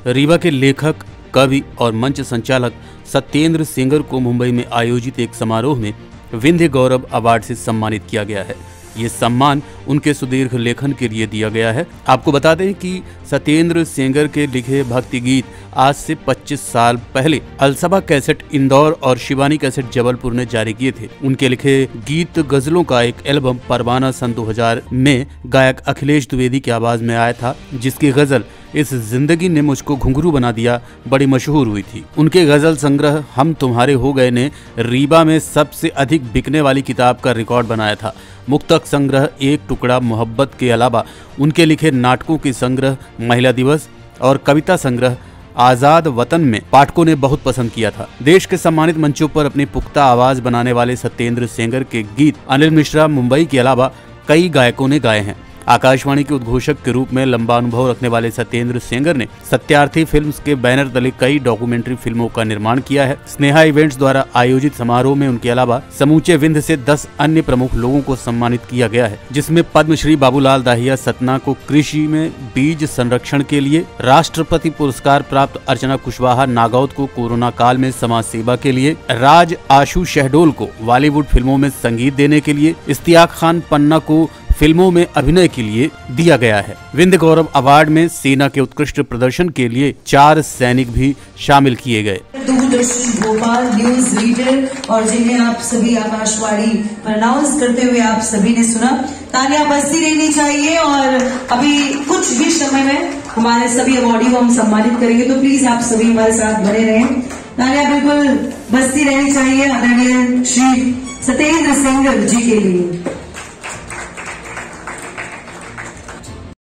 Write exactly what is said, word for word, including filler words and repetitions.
रीवा के लेखक, कवि और मंच संचालक सत्येंद्र सेंगर को मुंबई में आयोजित एक समारोह में विंध्य गौरव अवार्ड से सम्मानित किया गया है। ये सम्मान उनके सुदीर्घ लेखन के लिए दिया गया है। आपको बता दें कि सत्येंद्र सेंगर के लिखे भक्ति गीत आज से पच्चीस साल पहले अलसबा कैसेट इंदौर और शिवानी कैसेट जबलपुर ने जारी किए थे। उनके लिखे गीत गजलों का एक एल्बम परवाना सन दो हज़ार में गायक अखिलेश द्विवेदी की आवाज में आया था, जिसकी गजल इस जिंदगी ने मुझको घुंघरू बना दिया बड़ी मशहूर हुई थी। उनके गजल संग्रह हम तुम्हारे हो गए ने रीवा में सबसे अधिक बिकने वाली किताब का रिकॉर्ड बनाया था। मुक्तक संग्रह एक टुकड़ा मोहब्बत के अलावा उनके लिखे नाटकों के संग्रह महिला दिवस और कविता संग्रह आजाद वतन में पाठकों ने बहुत पसंद किया था। देश के सम्मानित मंचों पर अपनी पुख्ता आवाज बनाने वाले सत्येंद्र सेंगर के गीत अनिल मिश्रा मुंबई के अलावा कई गायकों ने गाए हैं। आकाशवाणी के उद्घोषक के रूप में लंबा अनुभव रखने वाले सत्येंद्र सेंगर ने सत्यार्थी फिल्म्स के बैनर तले कई डॉक्यूमेंट्री फिल्मों का निर्माण किया है। स्नेहा इवेंट्स द्वारा आयोजित समारोह में उनके अलावा समूचे विंध्य से दस अन्य प्रमुख लोगों को सम्मानित किया गया है, जिसमें पद्मश्री बाबूलाल दाहिया सतना को कृषि में बीज संरक्षण के लिए, राष्ट्रपति पुरस्कार प्राप्त अर्चना कुशवाहा नागौद को कोरोना काल में समाज सेवा के लिए, राज आशु शहडोल को बॉलीवुड फिल्मों में संगीत देने के लिए, इश्तियाक खान पन्ना को फिल्मों में अभिनय के लिए दिया गया है। विंध्य गौरव अवार्ड में सेना के उत्कृष्ट प्रदर्शन के लिए चार सैनिक भी शामिल किए गए। दूरदर्शन भोपाल न्यूज रीडर और जिन्हें आप सभी आकाशवाणी पर अनाउंस करते हुए आप सभी ने सुना, तालियां बजती रहनी चाहिए। और अभी कुछ ही समय में हमारे सभी अवार्डी को हम सम्मानित करेंगे, तो प्लीज आप सभी हमारे साथ बने रहें। तालियां बिल्कुल बजती रहनी चाहिए आदरणीय श्री सत्येंद्र सेंगर जी के लिए।